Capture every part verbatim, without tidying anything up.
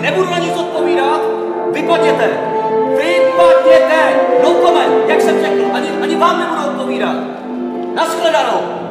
Nebudu na nic odpovídat. Vypadněte. Vypadněte. No comment, jak jsem řekl. Ani, ani vám nebudu odpovídat. Nashledanou.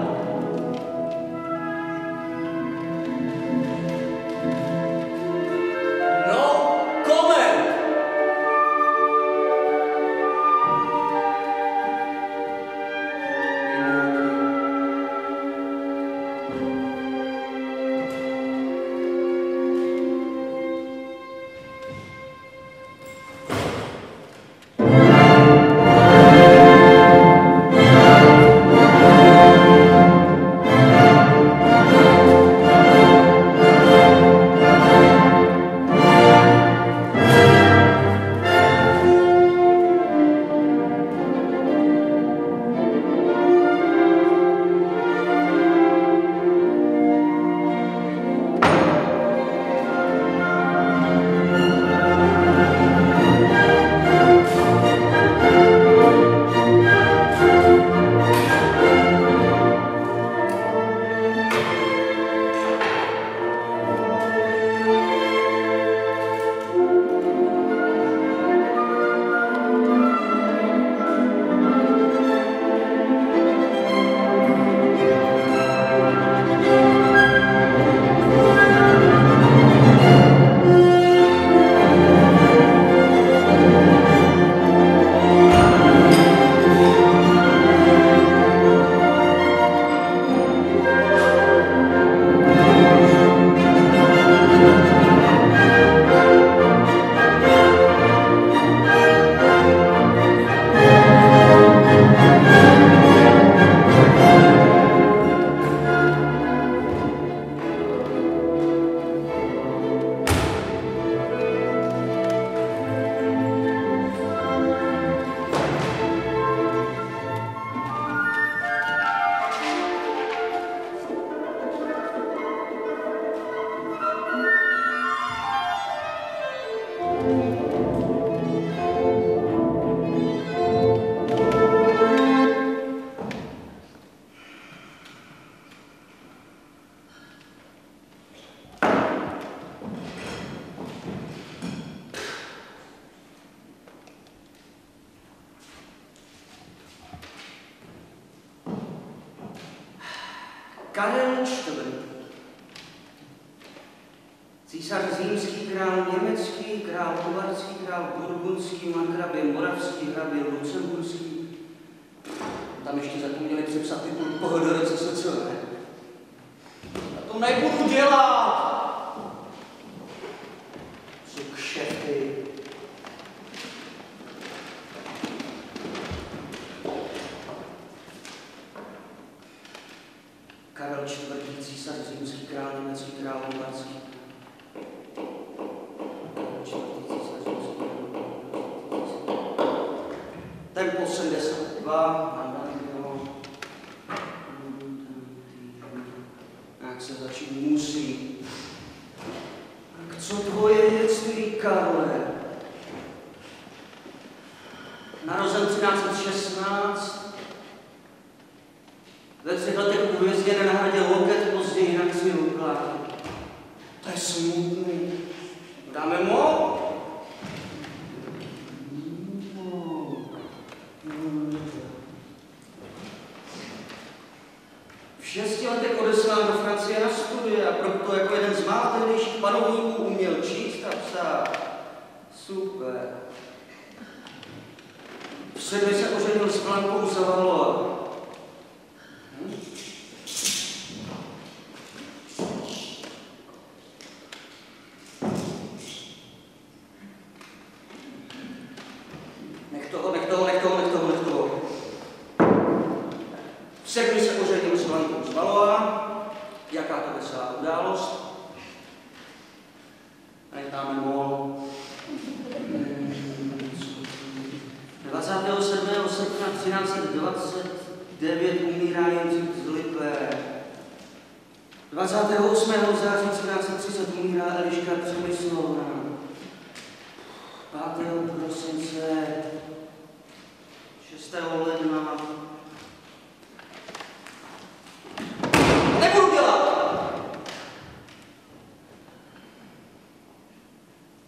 Karel čtvrtý. Císař římský, král německý, král uvarský, král burgundský, markrabě moravský, hrabě lucemburský. Tam ještě zapomněli přepsat titul Pohodor C S C, ne? Já to nebudu dělat! Jsou kšefty. Karel čtvrtý. Císař římský, král německý, král uvarský. Tempo sedmdesát dva, jak se začít musí. Tak co tvoje dětství, Karle? Narozen třináct set šestnáct, ve třech letech uvězněn na hradě Loket, později na kři Luklák. To je smutný. Dáme mu? V šesti letech odeslán do Francie na studie a proto jako jeden z mála tehdejších panovníků uměl číst a psát. Super. V sedmi se oženil s Blankou Zavalo. Hm? Nech toho, nech toho, nech toho, nech toho, nech toho. V sedmi se oženil s Blankou Zavalo. Jaká to veselá událost? Necháme mol. dvacátého sedmého srpna třináct set dvacet devět umírá Jindřich z Lipé. dvacátého osmého září třináct set třicet umírá Eliška Přemyslovna. pátého prosince, šestého ledna. Nebudu dělat!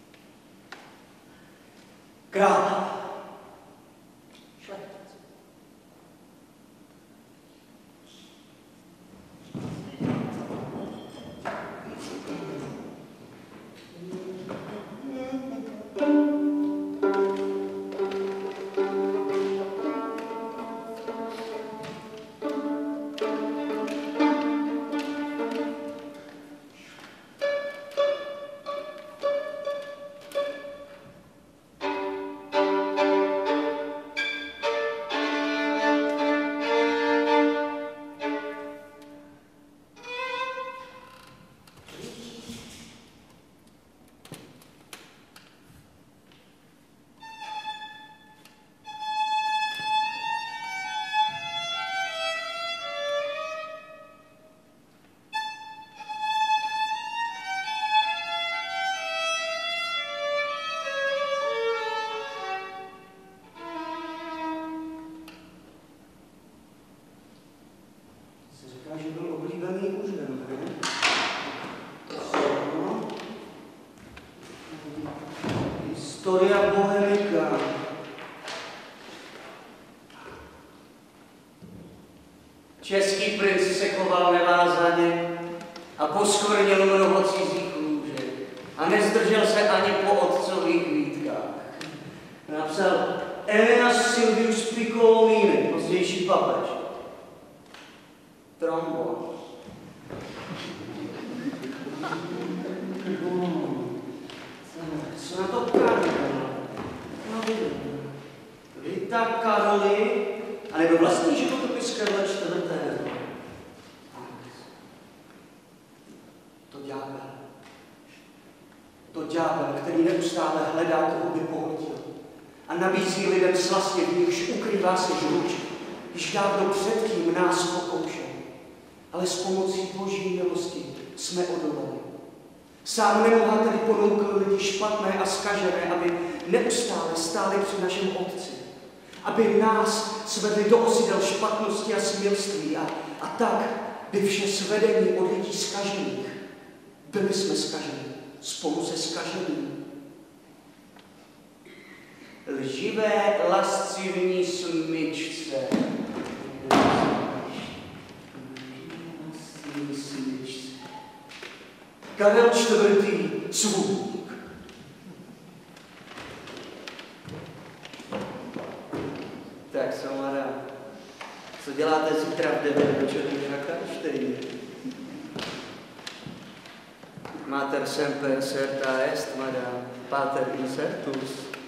Český princ se choval nevázaně a poskvrnil mnoho cizích lůžek a nezdržel se ani po otcových výtkách. Napsal Eneas Silvius Piccolomini, pozdější papež. Trombon. Co na to Karol? No vy. Vy tak, Karoli, anebo vlastní životopis Karla čtvrtého. To ďábel. To ďábel, který neustále hledá, koho by pohodil. A nabízí lidem slastě, v nichž ukrývá se žluč, když dávno předtím nás pokoušel. Ale s pomocí Boží milosti jsme odolali. Sám nemohla tedy ponoukl lidi špatné a zkažené, aby neustále stáli při našem Otci. Aby nás svedli do osidel špatnosti a smilství a, a tak by vše svedení od lidí zkažených. Byli jsme zkažení spolu se zkaženým. Lživé lascivní smyčce. Karel čtvrtý svůdník. Tak, Samara, co děláte zítra v devět večer na Karlštejně? Mater semper certa est, madame, pater incertus.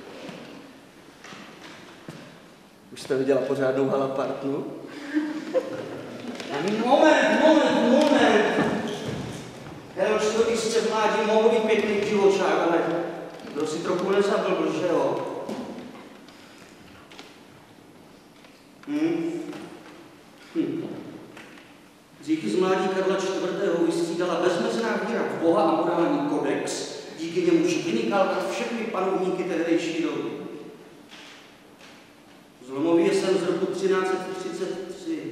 Už jste viděla pořádnou halapartnu? Moment, moment, moment! Karel čtvrtý sice v mládí mohl být pěkný živočák, ale kdo si trochu nezablbl, že jo? Hm? Hm. Díky z mládí Karla čtvrtého vystřídala bezmezná víra v Boha a morální kodex, díky němuž vynikal nad všechny panovníky tehdejší doby. Zlomový jsem z roku třináct set třicet tři.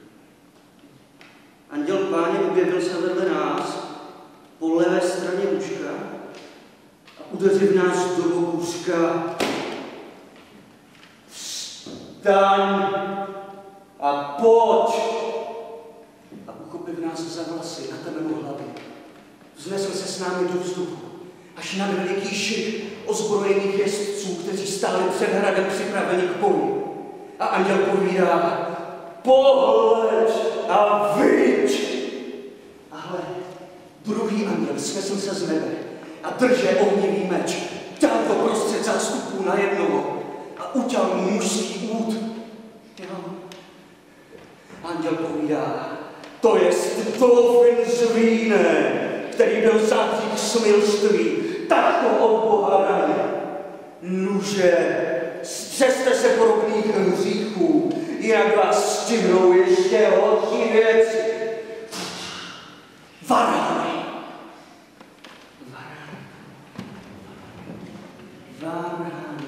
Anděl Páně objevil se vedle nás po levé straně lůžka a udeřil nás do bokuřka. Vstaň a pojď! A uchopil nás za vlasy a temenu hlavy. Vznesl se s námi do vzduchu, až na veliký šik ozbrojených jezdců, kteří stáli před hradem připraveni k boji. A anděl povídá, pohleď a viď! A hle, druhý anděl snesl se z nebe a drže ohnivý meč, dal to prostřed zástupů na jednoho a utěl mu mužský úd. Jo. Anděl povídá, to je Stofin Zvíne, který byl zatím k smilství, tak to od Boha daně. Nuže, střeste se podobných hříchů, jinak vás stihnou ještě horší věci. Varány. Varány. Varány.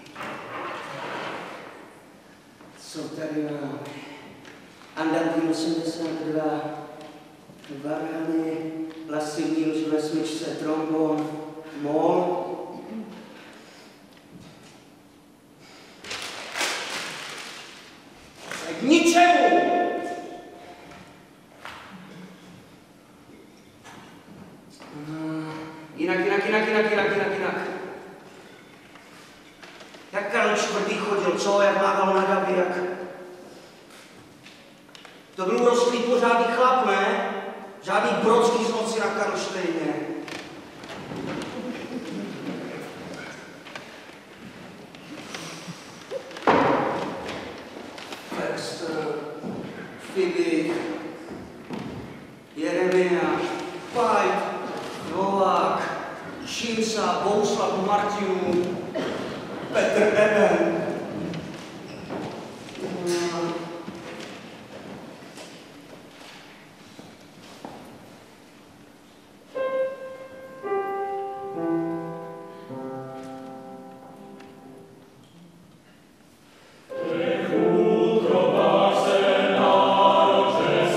Co tady máme? Andantýn osmdesát dva. Varány, lasivní lživé smyčce, trombon, mol. K ničemu! Jinak, jinak, jinak, jinak, jinak, jinak, jinak. Jak Karel čtvrtý chodil, co? Jak mával na davy, jak... To byl urostlý pořádný chlap, ne? Žádný brodský z moci na Karlštejně. Fibik, Jeremiáš, Pajt, Novák, Šimsa, Bouslav, Martinů, Petr Eben. Utro se nároče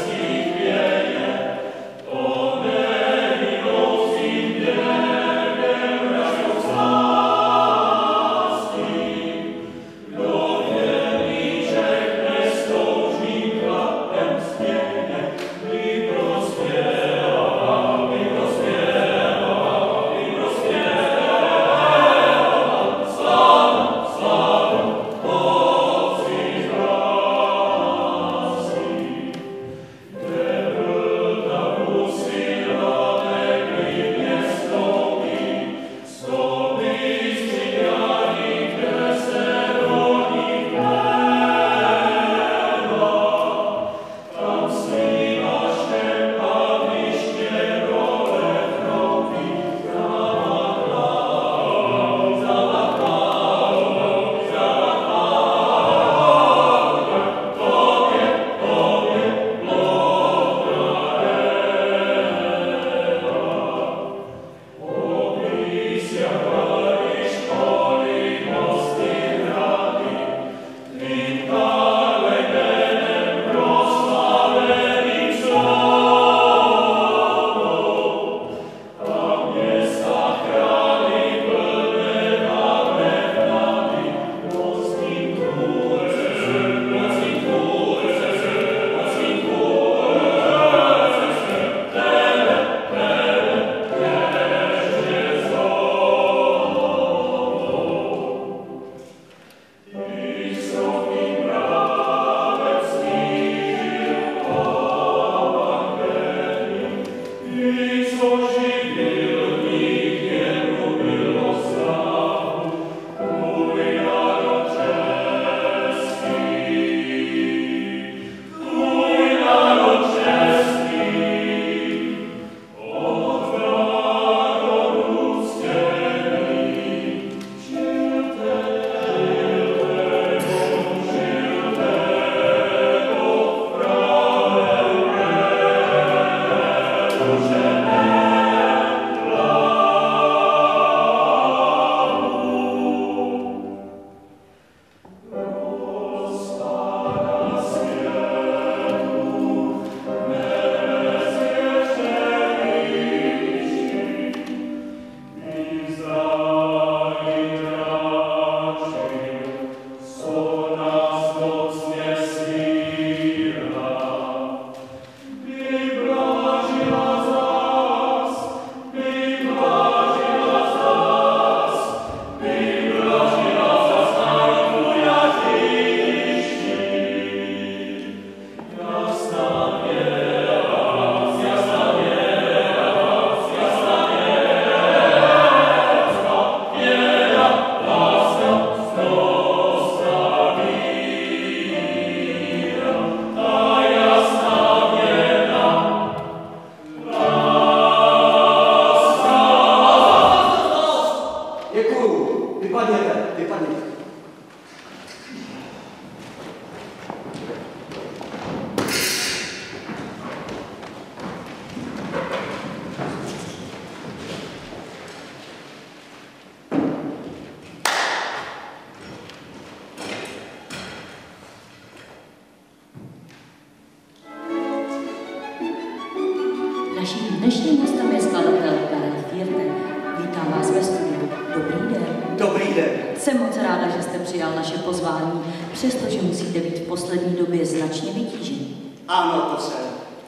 Naším dnešním hostem je skladatel Karel Fiertek. Vítám vás ve studiu. Dobrý den. Dobrý den. Jsem moc ráda, že jste přijal naše pozvání, přestože musíte být v poslední době značně vytížení. Ano, to jsem.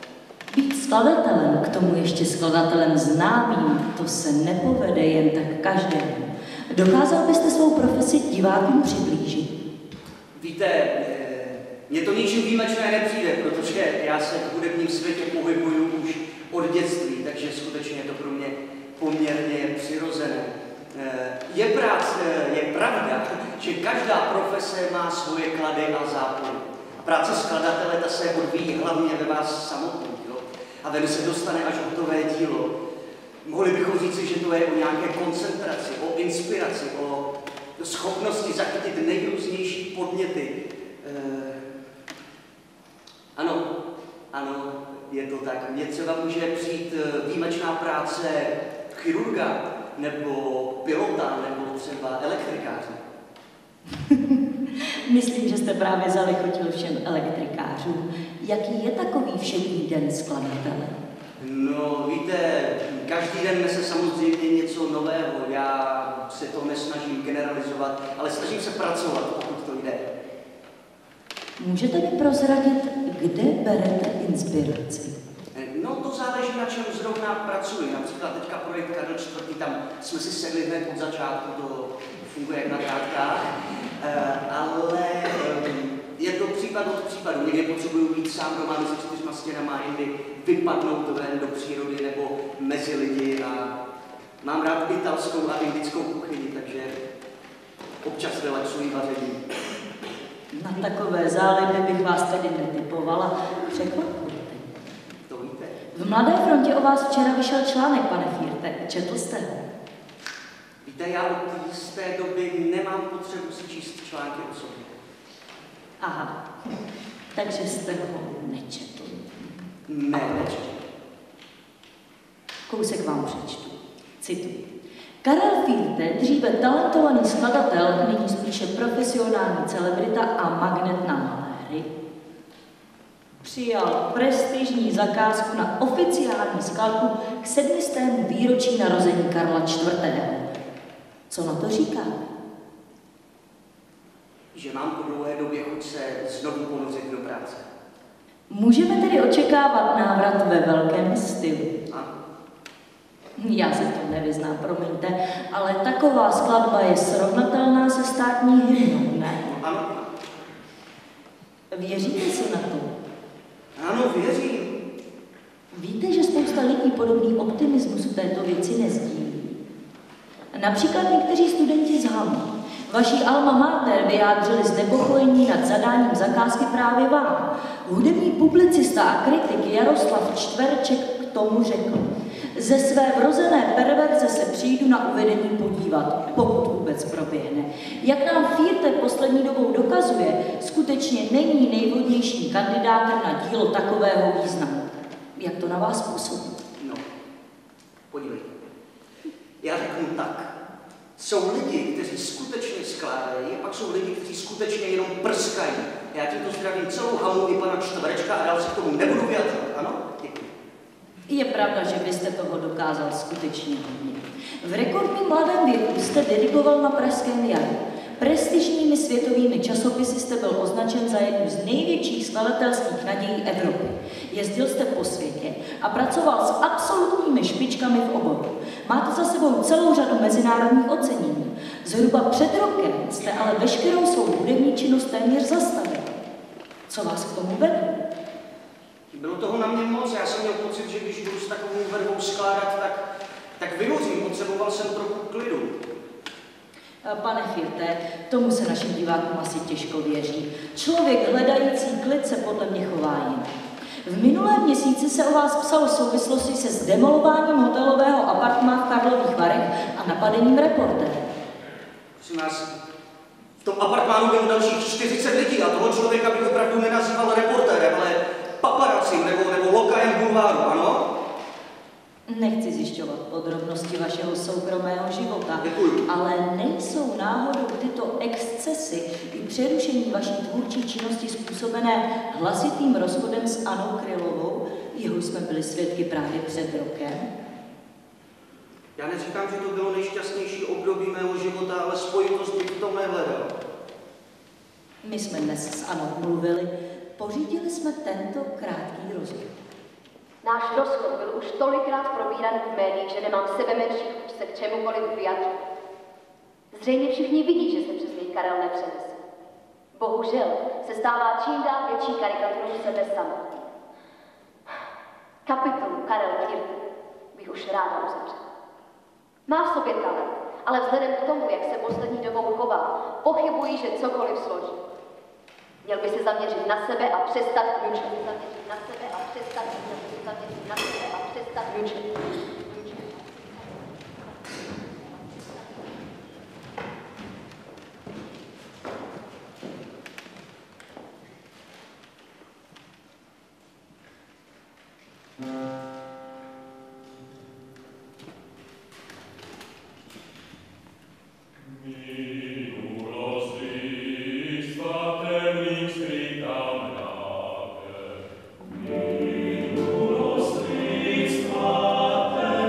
Být skladatelem, k tomu ještě skladatelem známým, to se nepovede jen tak každému. Dokázal byste svou profesi divákům přiblížit? Víte, mně to ničím výjimečné nepřijde, protože já se v hudebním světě pohybuju už od dětství, takže skutečně je to pro mě poměrně přirozené. Je, prác, je pravda, že každá profese má svoje klady a zápory. A práce skladatele ta se odvíjí hlavně ve vás samotných, jo? A ven se dostane až hotové dílo. Mohli bychom říci, že to je o nějaké koncentraci, o inspiraci, o schopnosti zachytit nejrůznější podněty. E... Ano, ano, je to tak. Mně třeba může přijít výjimečná práce chirurga, nebo pilota, nebo třeba elektrikáře. Myslím, že jste právě zalichotil všem elektrikářům. Jaký je takový všední den skladatele? No, víte, každý den nese samozřejmě něco nového. Já se to nesnažím generalizovat, ale snažím se pracovat, pokud to jde. Můžete mi prozradit, kde berete inspiraci? No, to záleží, na čem zrovna pracuji. Například teďka projekt Karel čtvrtý, tam jsme si sedli hned od začátku, to funguje jak na drátkách, e, ale je to případ od případu. Někdy potřebuju být sám doma mezi čtyřma stěnama, jindy vypadnout ven do přírody nebo mezi lidi a mám rád italskou a indickou kuchyni, takže občas relaxuji vaření. Na takové záliby bych vás tedy netypovala. Překvapujte. To víte. V Mladé frontě o vás včera vyšel článek, pane Fiertek. Četl jste ho? Víte, já od jisté doby nemám potřebu si číst články o sobě. Aha, takže jste ho nečetl. Ne, nečetl. Kousek vám přečtu. Cituji. Karel Fichte, dříve talentovaný skladatel, nyní spíše profesionální celebrita a magnet na maléry, přijal prestižní zakázku na oficiální skladbu k sedmistému výročí narození Karla čtvrtého. Co na to říká? Že mám po dlouhé době chuť se znovu ponořit do práce. Můžeme tedy očekávat návrat ve velkém stylu. Ano. Já se v tom nevyznám, promiňte, ale taková skladba je srovnatelná se státní hymnou, ne? Ano. Věříte si na to? Ano, věřím. Víte, že spousta lidí podobný optimismus v této věci nezdílí. Například někteří studenti z Hamu. Vaší alma mater vyjádřili znepokojení nad zadáním zakázky právě vám. Hudební publicista a kritik Jaroslav Čtverček k tomu řekl: ze své vrozené perverze se přijdu na uvedení podívat, pokud vůbec proběhne. Jak nám Fichte poslední dobou dokazuje, skutečně není nejvhodnějším kandidátem na dílo takového významu. Jak to na vás působí? No, podívejte. Já řeknu tak. Jsou lidi, kteří skutečně skládají, a pak jsou lidi, kteří skutečně jenom prskají. Já ti to zdravím celou Hamu i pana Čtverečka a dál se k tomu nebudu vyjadřovat, ano? Děkuji. Je pravda, že byste toho dokázal skutečně hodně. V rekordním mladém věku jste dirigoval na Pražském jaru. Prestižními světovými časopisy jste byl označen za jednu z největších skladatelských nadějí Evropy. Jezdil jste po světě a pracoval s absolutními špičkami v oboru. Máte za sebou celou řadu mezinárodních ocenění. Zhruba před rokem jste ale veškerou svou hudební činnost téměř zastavil. Co vás k tomu vedlo? Bylo toho na mě moc. Já jsem měl pocit, že když budu s takovou vervou skládat, tak, tak vyhořím. Potřeboval jsem trochu klidu. Pane Fichte, tomu se našim divákům asi těžko věří. Člověk hledající klid se podle mě chová jinak. V minulém měsíci se o vás psalo v souvislosti se zdemolováním hotelového apartmá v Karlových Varech a napadením Reportéra. Prosím vás, v tom apartmánu bylo dalších čtyřicet lidí a toho člověka bych opravdu nenazýval reportérem, ale paparacím nebo, nebo lokajem bulváru, ano? Nechci zjišťovat podrobnosti vašeho soukromého života, Děkuji. ale nejsou náhodou tyto excesy i přerušení vaší tvůrčí činnosti způsobené hlasitým rozchodem s Annou Krylovou, jehož jsme byli svědky právě před rokem? Já neříkám, že to bylo nejšťastnější období mého života, ale spojitost bych v tom nehledal. My jsme dnes s Anou mluvili, pořídili jsme tento krátký rozhovor. Náš rozchod byl už tolikrát probíraný v médiích, že nemám sebe menší chuť se k čemukoliv vyjadřit. Zřejmě všichni vidí, že se přes něj Karel nepřenese. Bohužel se stává čím dál větší karikaturou sebe samotný. Kapitolu Karel Fichte bych už ráda uzavřela. Má v sobě talent, ale vzhledem k tomu, jak se poslední dobou chová, pochybuji, že cokoliv složí. Měl by se zaměřit na sebe a přestat kňučet. Zaměřit na sebe a přestat kňučet. Zaměřit na sebe a přestat kňučet. Minuloství svaté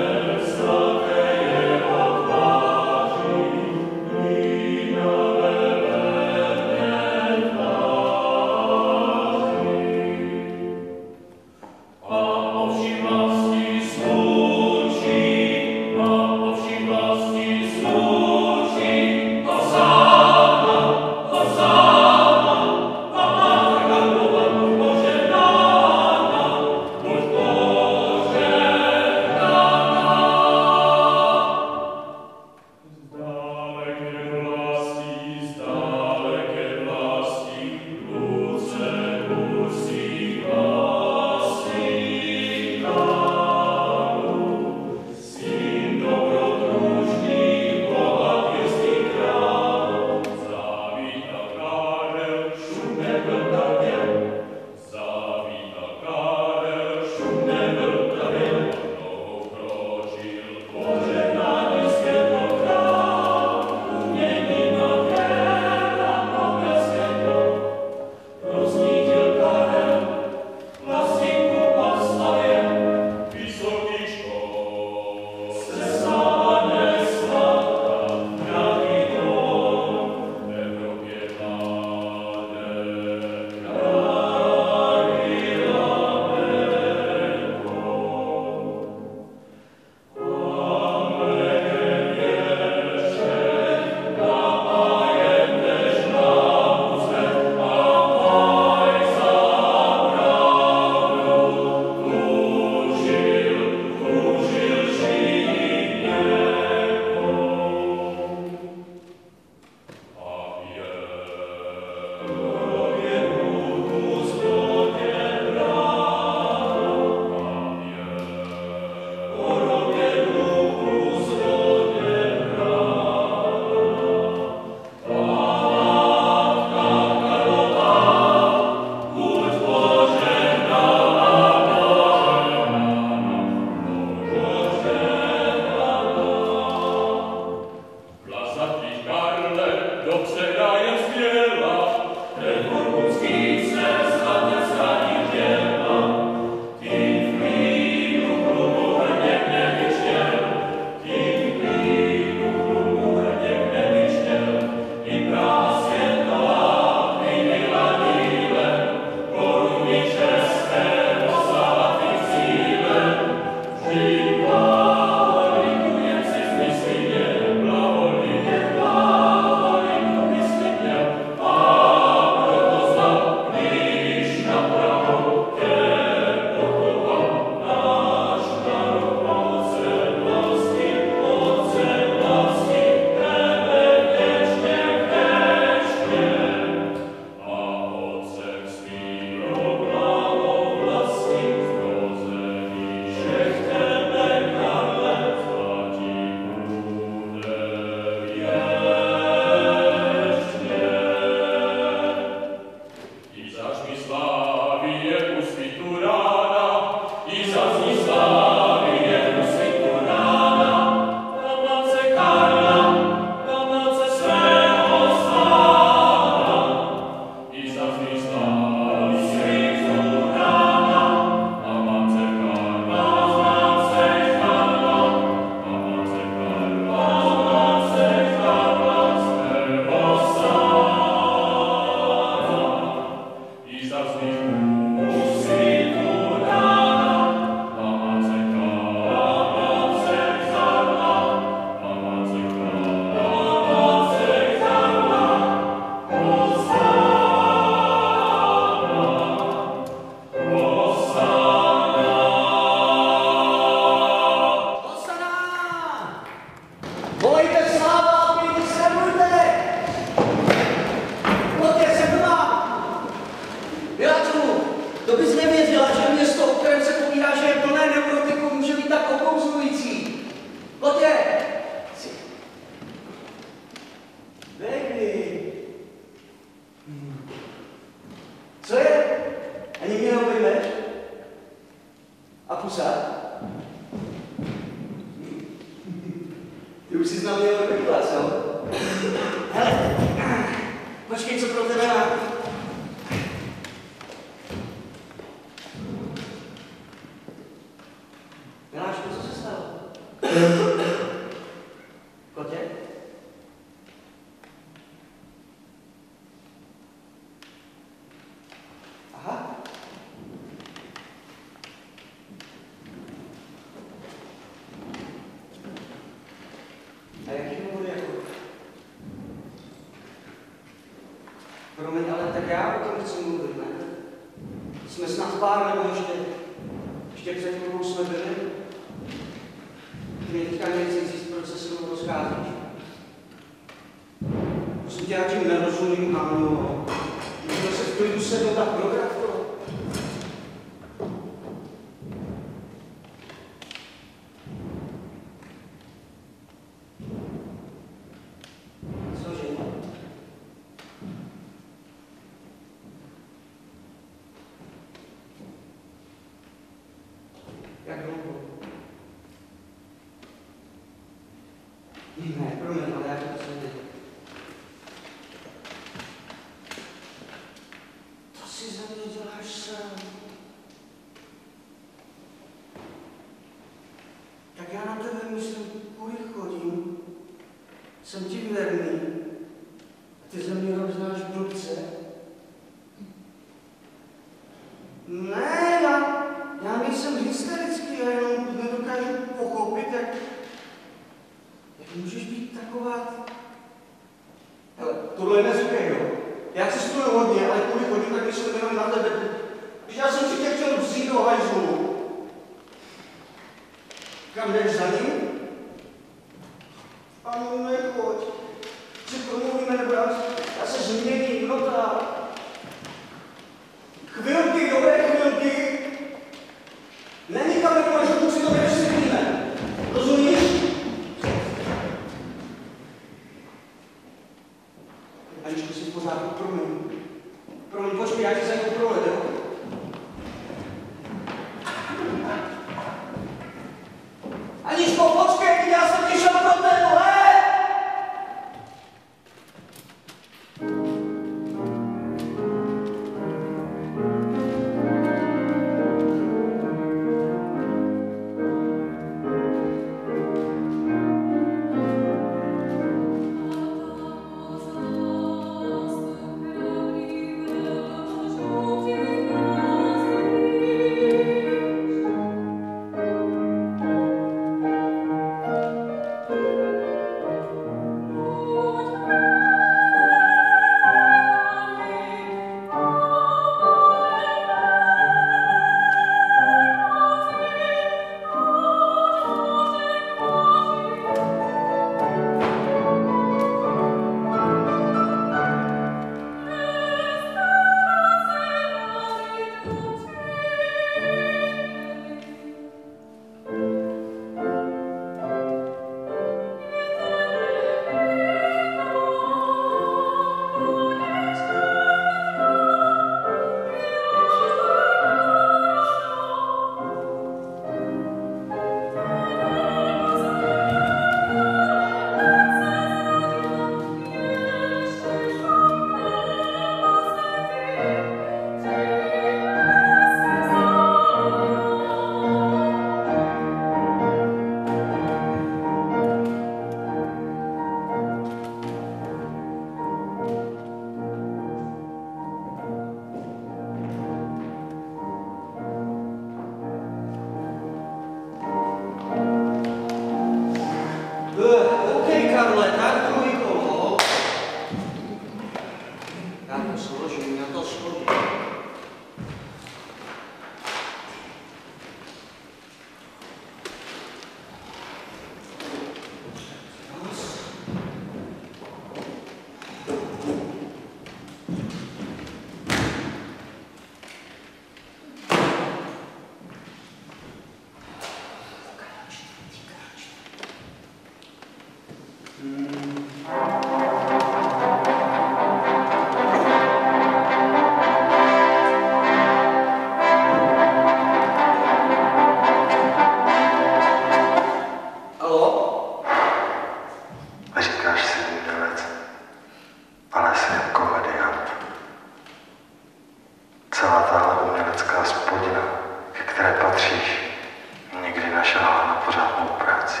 nepatříš. Nikdy našel na pořádnou práci.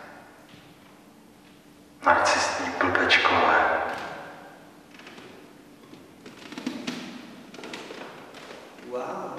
Narcistní blbečkové. Wow.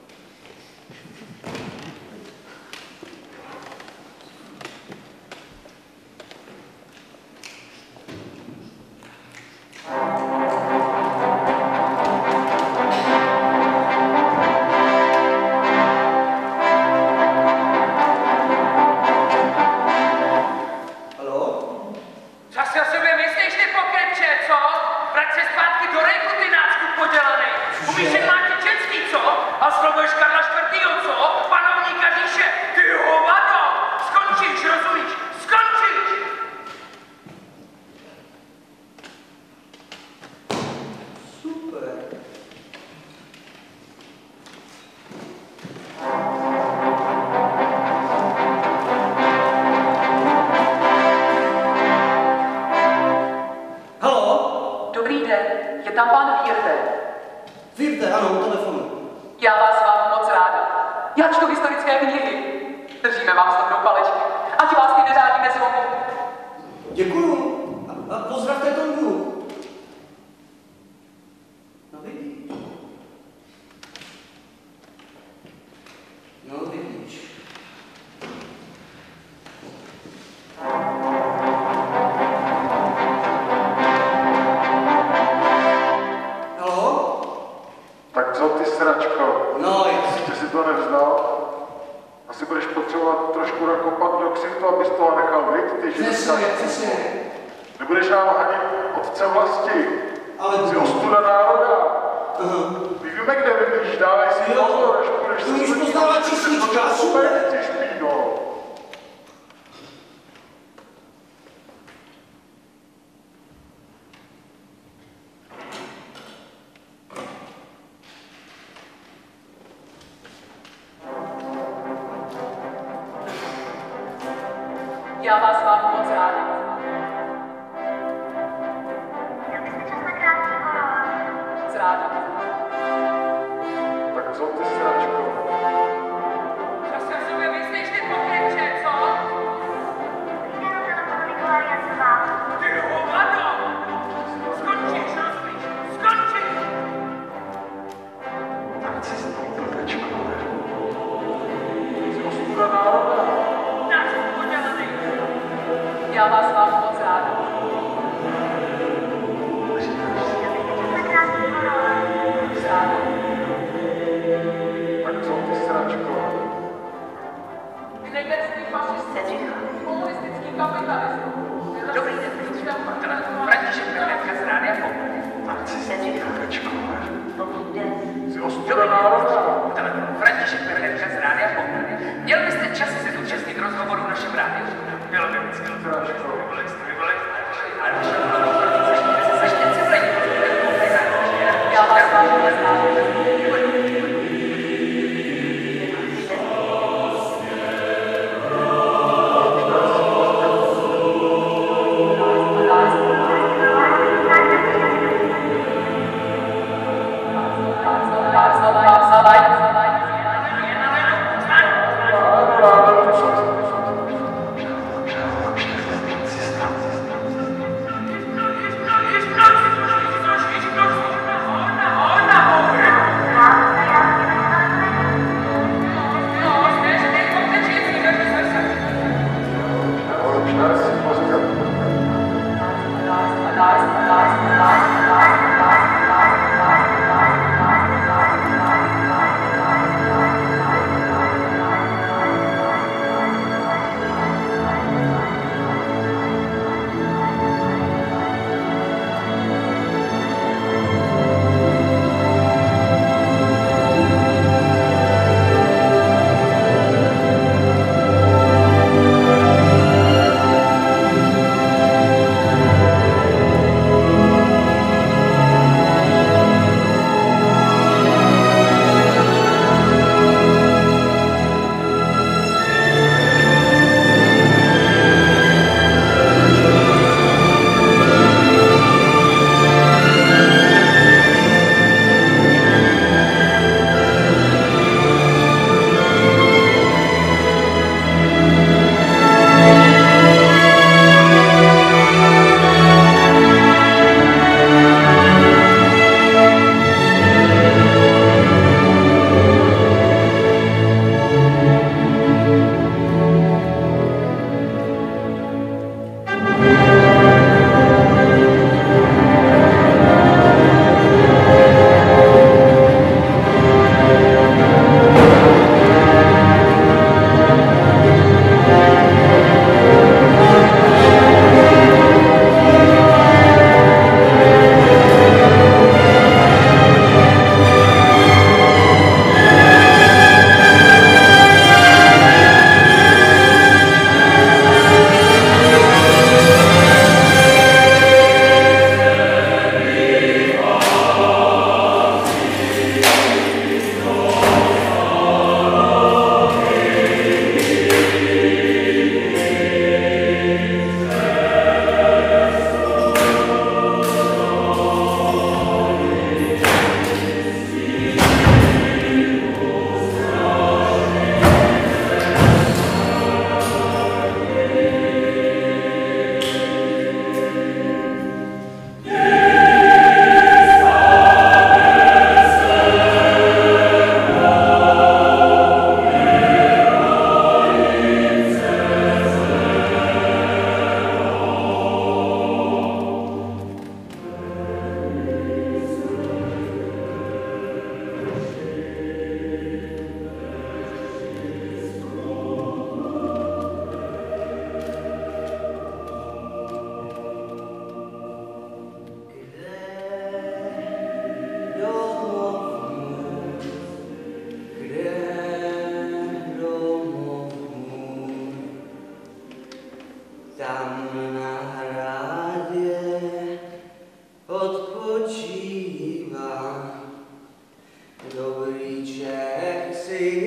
Virte, ano, u telefonu. Já vás mám moc ráda. Já čtu historické knihy. Držíme vám slavnou palečky. Ať vás ty neřádí nezlomou. Děkuju. A, a pozdravte Tongu. No vidíš. No vidíš. Tak co ty, sračko? No, jasně. Ještě si to nevzdal? Asi budeš potřebovat trošku nakopat do ksichtu, abys toho nechal, viď? Ty Přesně, přesně. Nebudeš nám hanit otce vlasti. Ale jsi ostuda národa. Aha. My víme, kde bydlíš, dávej si pozor, až budeš to už poznává číslička, super. Ty špíno. Já vás mám moc ráda. Moc ráda. Tak co ty, sračko? Zase sobě myslíš ty pokrytče, co? Ty hovado! Skončíš, rozumíš? Skončíš! Narcistní blbečkové. Jsi ostuda národa. Já vás mám moc ráda. Ráda. Tak co ty, sračko? Vy největší fašisti, komunistický kapitalista. Dobrý den, František Pernetka z Rádia Pop. Narcistní blbečkové. Jsi ostuda národa. František Pernetka z Rádia Pop. Měl byste čas se zúčastnit rozhovoru v našem rádiu? Bylo by moc, bylo by moc.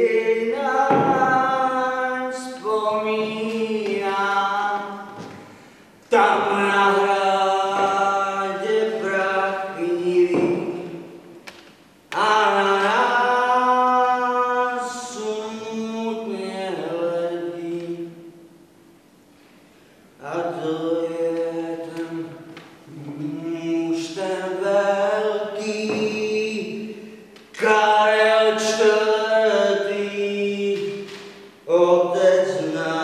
naň vzpomínám, tam na hrádě prachnivý a na nás smutně hledí. A to je ten muž, ten velký Karel čtvrtý, otec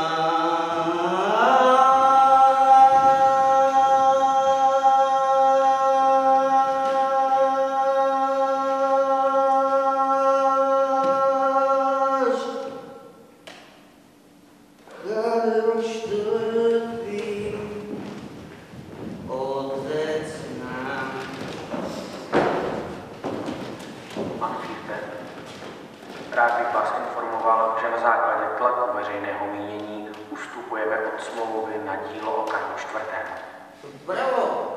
náš. Karel čtvrtý, otec náš. Pan Fichter, rád bych vás informoval, že na základě tlaku veřejného mínění ustupujeme od smlouvy na dílo o Karlu čtvrtém. Bravo!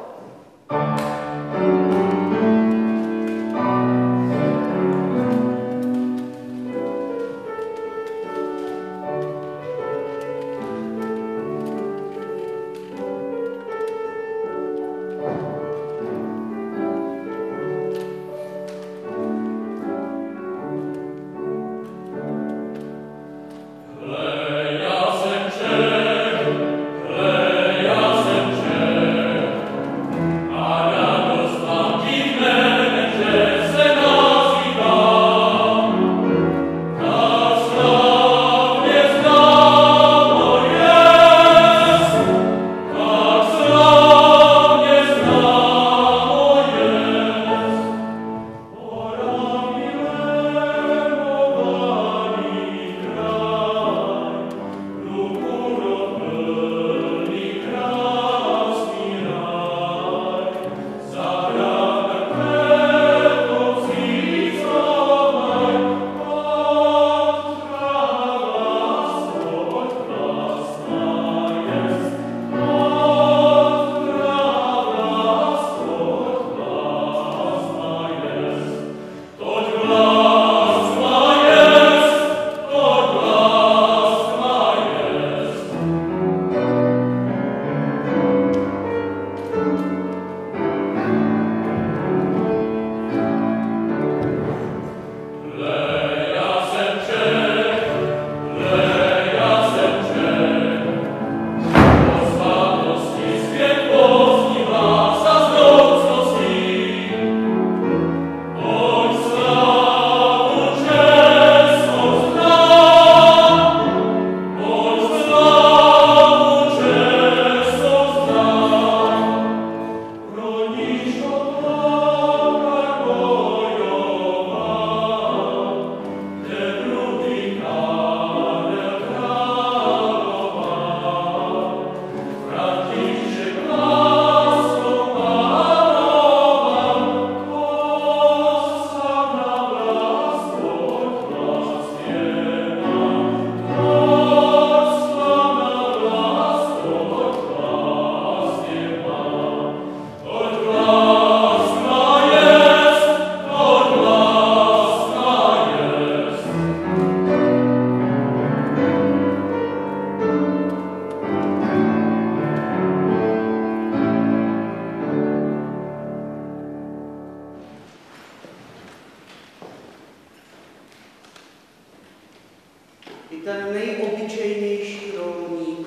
I ten nejobyčejnější rolník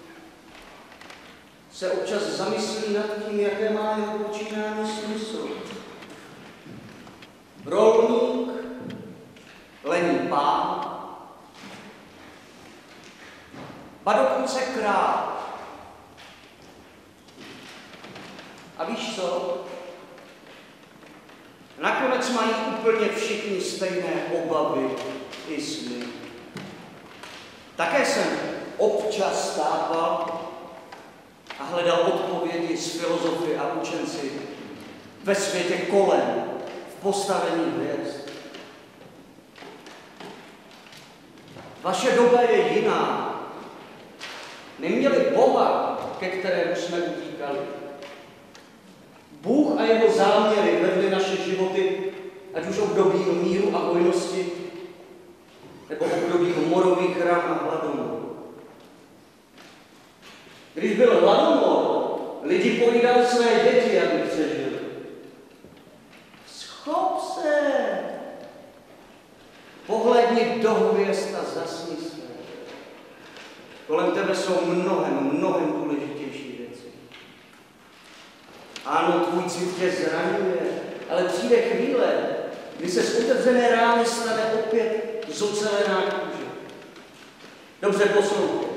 se občas zamyslí nad tím, jaké má jeho počínání smysl. Rolník, lení pán, ba dokonce král. A víš co? Nakonec mají úplně všichni stejné obavy i sny. Také jsem občas stával a hledal odpovědi s filozofy a učenci ve světě kolem, v postavení hvězd. Vaše doba je jiná. Neměli Boha, ke kterému jsme utíkali. Bůh a jeho záměry vedly naše životy, ať už období míru a hojnosti, nebo období morových ran a hladomorů. Když byl hladomor, lidi pojídali své děti, aby přežili. Schop se! Pohledni do hvězd a zasni se. Kolem tebe jsou mnohem, mnohem důležitější věci. Ano, tvůj cit tě zraňuje, ale přijde chvíle, kdy se z otevřené rány stane opět zocelená kůže. Dobře poslouchej.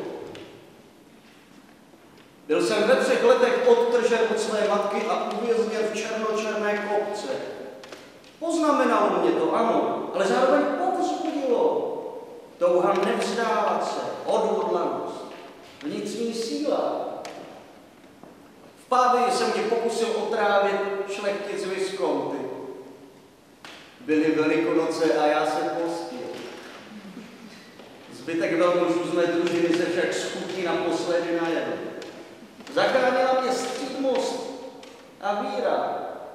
Byl jsem ve třech letech odtržen od své matky a uvězněn v černočerné kopce. Poznamenalo mě to, ano, ale zároveň povzbudilo. Touha nevzdávat se, odhodlanost, vnitřní síla. V Pávii se mě pokusil otrávit šlechtic Visconti. Byly Velikonoce a já se postil. Zbytek velmožů z mé družiny se však schutí naposledy najedl. Zachránila mě střídmost a víra.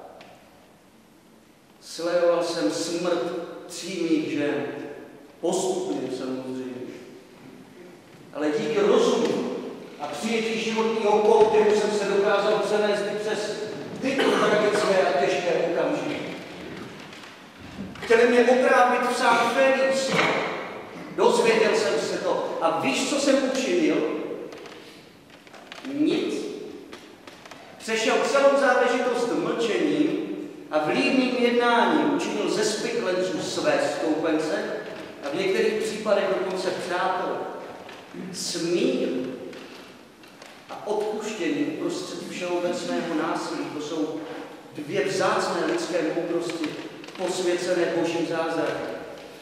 Sledoval jsem smrt tří mých žen. Postupně samozřejmě. Ale díky rozumu a přijetí životního kouty jsem se dokázal přenést i přes tyto tragické a těžké okamžiky. Chtěli mě otrávit v sám Felix. Dozvěděl jsem se to. A víš, co jsem učinil? Nic. Přešel celou záležitost mlčením a vlídným jednáním učinil ze spiklenců své stoupence a v některých případech dokonce přátel. Smír a odpuštění uprostřed všeobecného násilí, to jsou dvě vzácné lidské moudrosti, posvěcené božím zázrakem.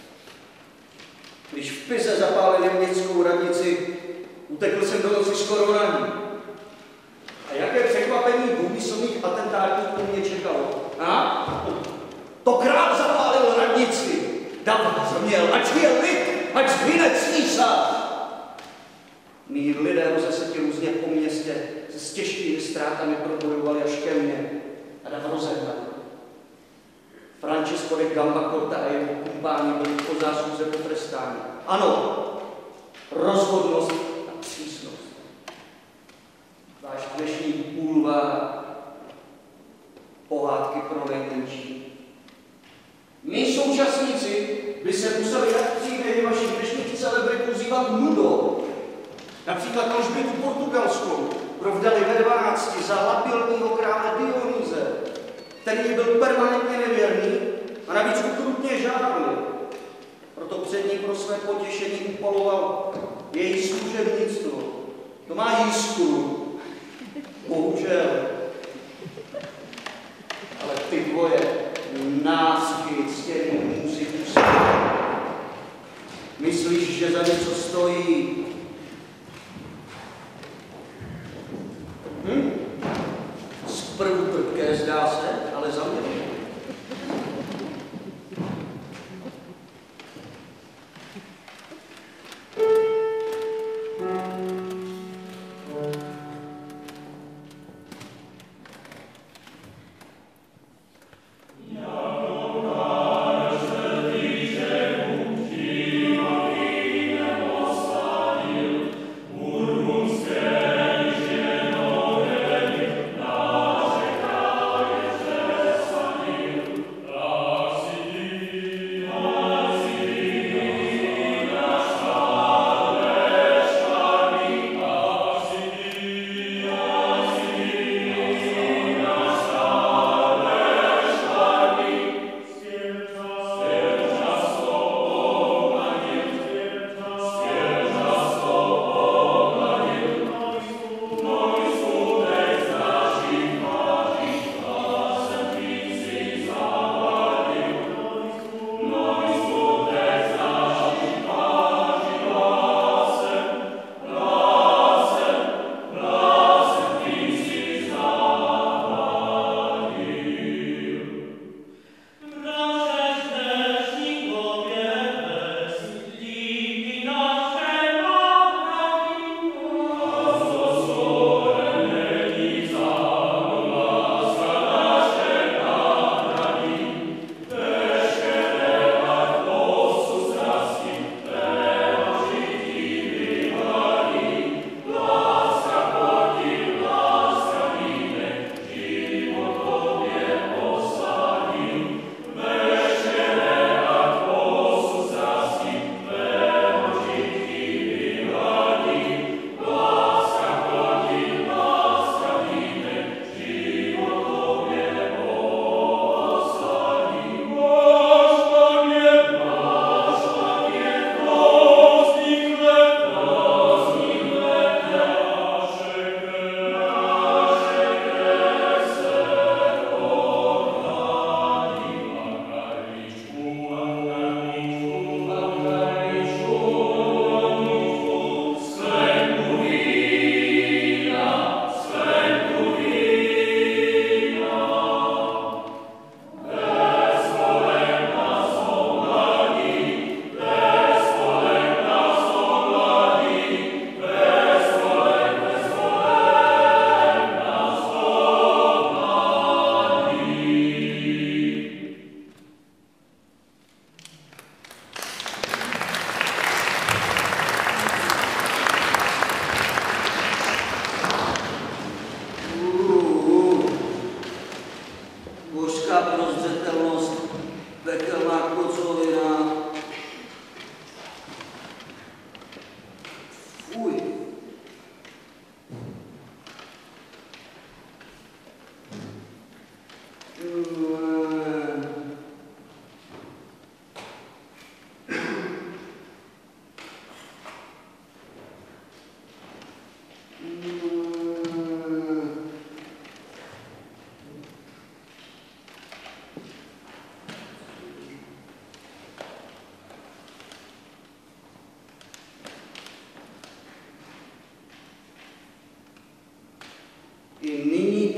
Když v Pize zapálili městskou radnici, utekl jsem do noci skoro raní. A jaké překvapení důmyslných atentátníků mě čekalo? A? To král zapálil radnici. Dav měl, ať je lid, ať zhyne císař. Mí lidé rozeseti různě po městě se s těžkými ztrátami probojovali až ke mně a Dav rozehnali. Francesco de Gambacorta a jeho kumpáni byli po zásluze potrestáni. Ano, rozhodnost a přísnost. Váš dnešní bulvár, pohádky pro nejmenší. My současníci by se museli jak příběhy vašich dnešních celebrit uzývat nudou. Například Alžbětu portugalskou provdali ve dvanácti za labilního krále Dionýze, který byl permanentně nevěrný a navíc ukrutně žádný. Proto před ní pro své potěšení upaloval její služebnictvo. To má jiskru. Bohužel. Ale ty dvoje násky ctěný muziku. Myslíš, že za něco stojí? Hm? Zprvu trpké zdá se, ale za mě. Thank you.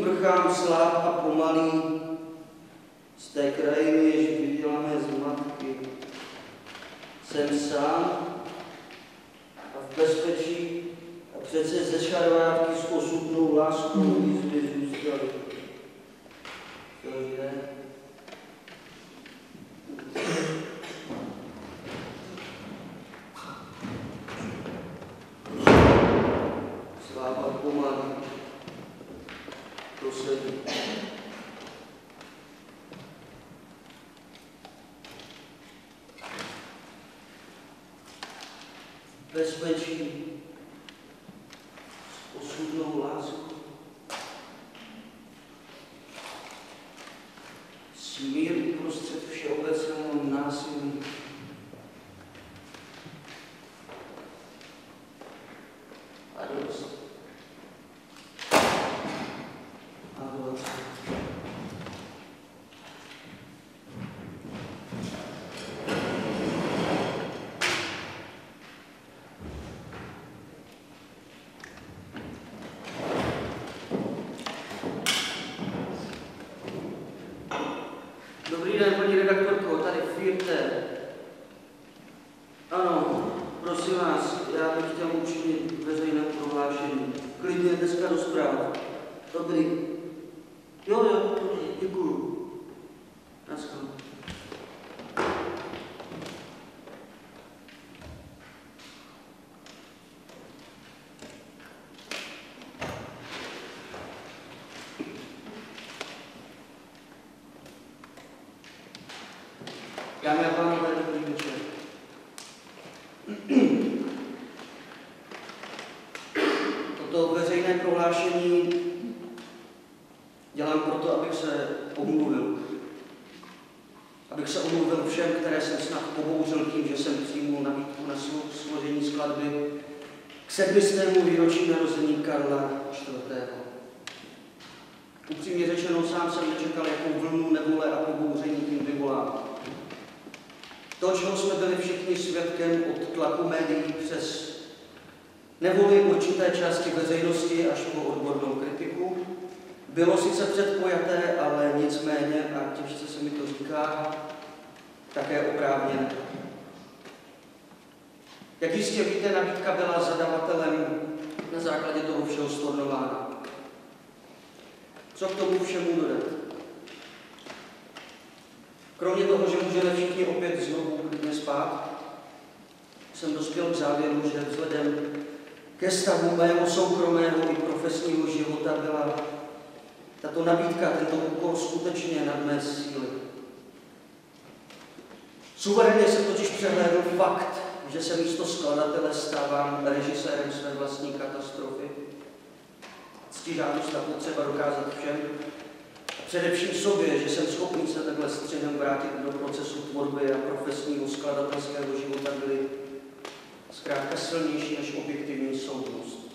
prchám slab a pomalý z té krajiny, jež viděla mé z matky. Jsem sám a v bezpečí a přece ze šarvátky s osudnou láskou výzvy zůstaly. Cože? Sláva pomalý. To se ví. Bezpečí s osudnou láskou. Smír uprostřed všeobecného násilí. Radost. Adorace. Dobrý den, paní redaktorko, tady Firte. Ano, prosím vás, já bych chtěl učinit veřejné prohlášení. Klidně dneska do zpráv. Dobrý. Jo, jo, dobrý, děkuju. Naschle. Dámy a pánové, dobrý večer. Toto veřejné prohlášení dělám proto, abych se omluvil. Abych se omluvil všem, které jsem snad pobouřil tím, že jsem přijmul nabídku na složení skladby k sedmistému výročí narození Karla čtvrtého. Upřímně řečeno, sám jsem nečekal, jakou vlnu nevole a pobouření tím vyvolá. To, čeho jsme byli všichni svědkem od tlaku médií přes nevoli určité části veřejnosti až po odbornou kritiku, bylo sice předpojaté, ale nicméně, a těžce se mi to říká, také oprávněné. Jak jistě víte, nabídka byla zadavatelem na základě toho všeho stornována. Co k tomu všemu dodat? Kromě toho, že můžeme všichni opět znovu klidně spát, jsem dospěl k závěru, že vzhledem ke stavu mého soukromého i profesního života byla tato nabídka, tento úkol skutečně nad mé síly. Suverénně jsem totiž přehlédl fakt, že se místo skladatele stávám režisérem své vlastní katastrofy. Ctižádost a potřeba dokázat všem, především sobě, že jsem schopný se takhle střihem vrátit do procesu tvorby a profesního skladatelského života, byly zkrátka silnější než objektivní soudnost.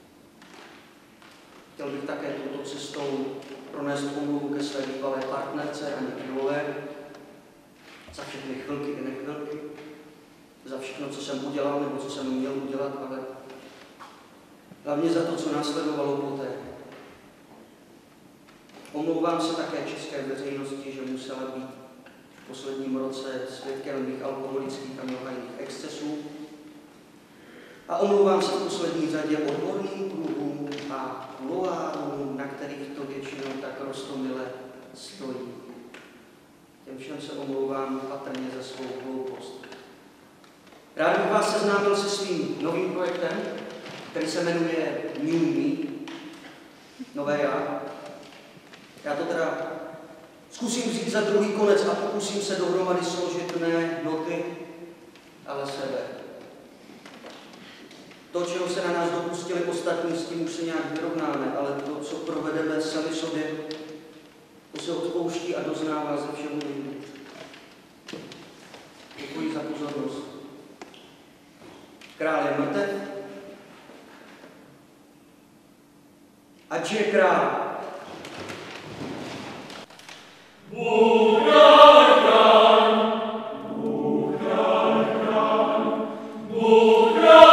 Chtěl bych také touto cestou pronést omluvu ke své bývalé partnerce Aně Krylové za všechny chvilky i nechvilky, za všechno, co jsem udělal nebo co jsem měl udělat, ale hlavně za to, co následovalo poté. Omlouvám se také české veřejnosti, že musela být v posledním roce svědkem mých alkoholických a neohajných excesů. A omlouvám se v poslední řadě odborným kruhům a kuloárům, na kterých to většinou tak roztomile stojí. Těm všem se omlouvám patrně za svou hloupost. Rád bych vás seznámil se svým novým projektem, který se jmenuje New Me, nové já. Já to teda zkusím vzít za druhý konec a pokusím se dohromady složit ne noty, ale sebe. To, čeho se na nás dopustili ostatní, s tím už se nějak vyrovnáme, ale to, co provedeme sami sobě, to se odpouští a doznává ze všemu nejvíc. Děkuji za pozornost. Král je mrtev, ať je král.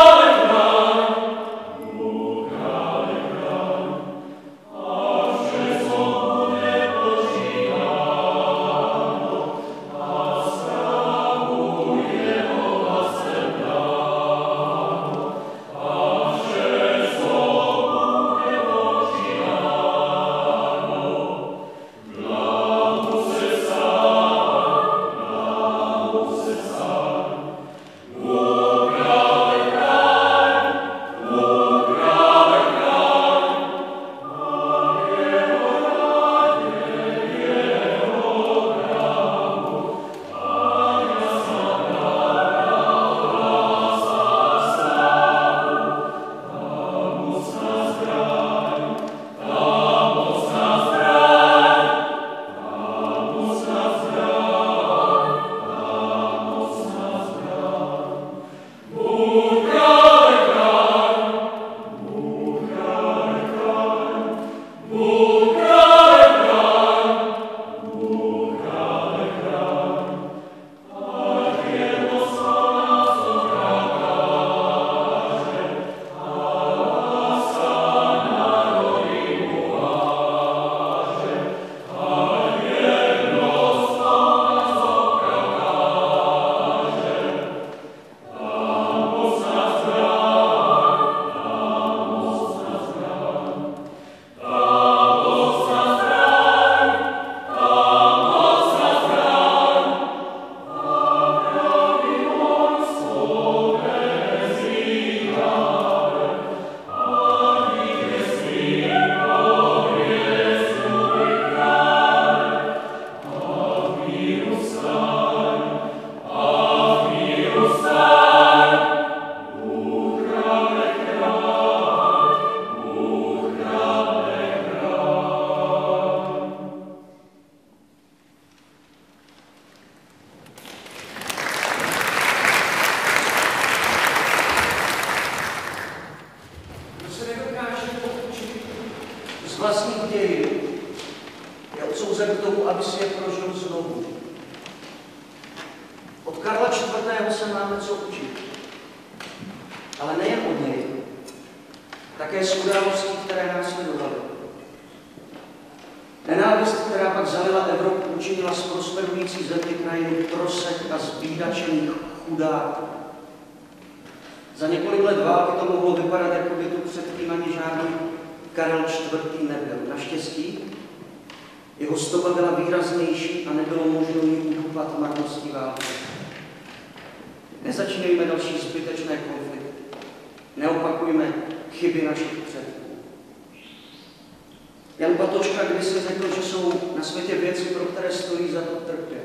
Amen. k tomu, aby si je prožil znovu. Od Karla čtvrtého se máme co učit. Ale nejen od něj. Také z událostí, které následovaly. Nenávist, která pak zalila Evropu, učinila z prosperující země krajinu trosek a zbídačených chudáků. Za několik let války to mohlo vypadat, jako by tu předtím ani žádný Karel čtvrtý nebyl. Naštěstí jeho stopa byla výraznější a nebylo možno ji udupat marností války. Nezačínejme další zbytečné konflikty. Neopakujme chyby našich předků. Jan Batočka kdysi řekl, že jsou na světě věci, pro které stojí za to trpět.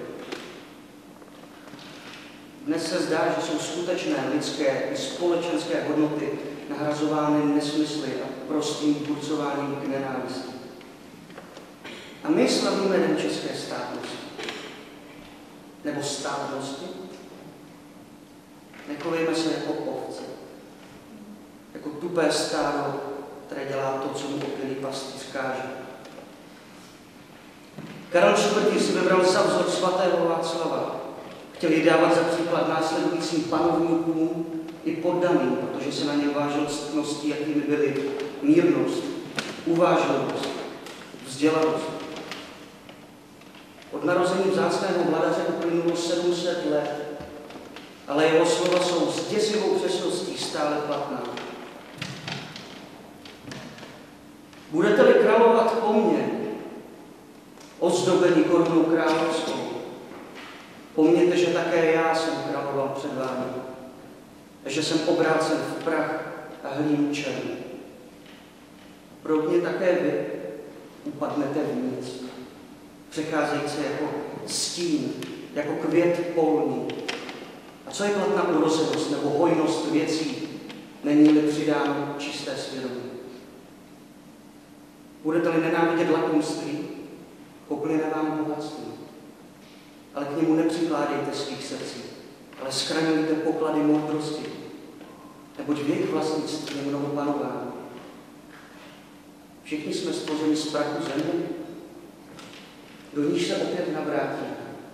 Dnes se zdá, že jsou skutečné lidské i společenské hodnoty nahrazovány nesmysly a prostým burcováním k nenávisti. A my slavíme Den české státnosti. Nebo státnosti. Nechovejme se jako ovce. Jako tupé stádo, které dělá to, co mu opilý pastýř káže. Karel čtvrtý si vybral za vzor svatého Václava. Chtěl ji dávat za příklad následujícím panovníkům i poddaným, protože se na ně vážil ctností, jakými byly mírnost, uvážlivost, vzdělanost. Od narození vzácného vladaře uplynulo sedm set let, ale jeho slova jsou s děsivou přesností stále platná. Budete-li královat po mně, ozdobení korunou královskou, pomněte, že také já jsem královal před vámi, a že jsem obrácen v prach a hlínu černý. Pro mě také vy upadnete v nic, přecházející jako stín, jako květ polní. A co je platná urozenost nebo hojnost věcí, není-li přidáno čisté svědomí? Budete-li nenávidět lakomství, poplyne vám bohatství. Ale k němu nepřikládejte svých srdcí, ale schraňujte poklady moudrosti, neboť v jejich vlastnictví je mnoho panování. Všichni jsme stvořeni z prachu země, do níž se opět navrátí.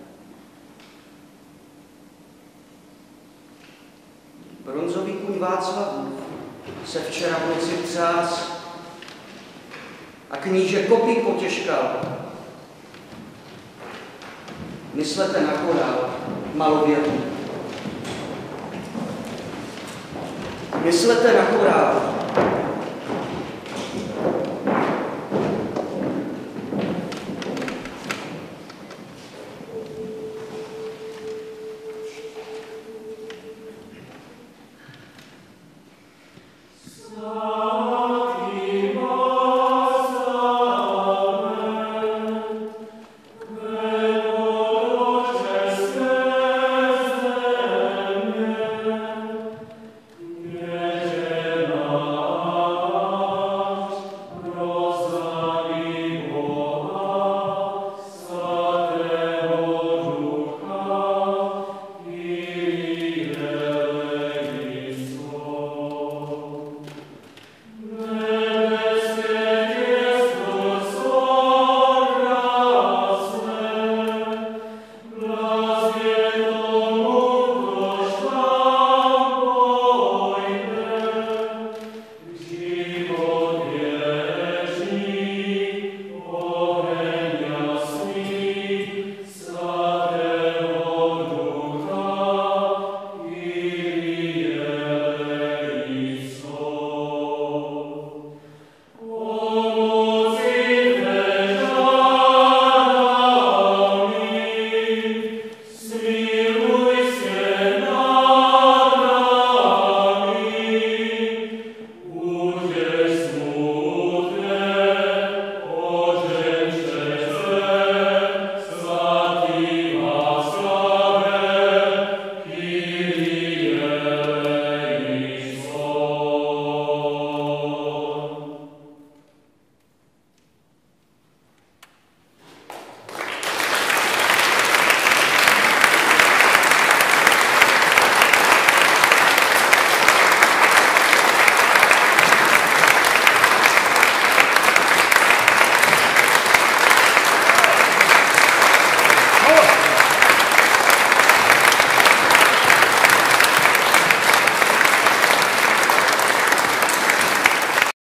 Bronzový kuň Václavův se včera v noci třás a kníže kopí potěžkal. Myslete na chorál, malověrný. Myslete na chorál,